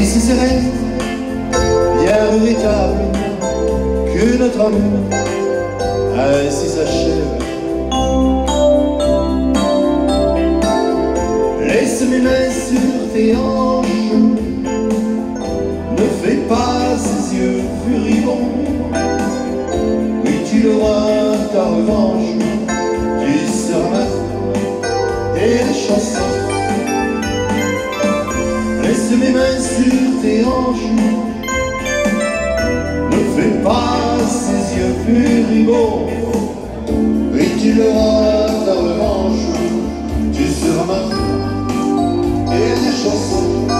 si sereine, bien véritable que notre amour ainsi s'achève. Laisse mes mains sur tes hanches, ne fais pas ces yeux furibonds. Oui, tu auras ta revanche, tu seras ma femme et les chansons. Laisse mes mains sur tes hanches, ne fais pas ces yeux furibonds. Oui, tu auras ta revanche, tu seras ma femme et les chansons.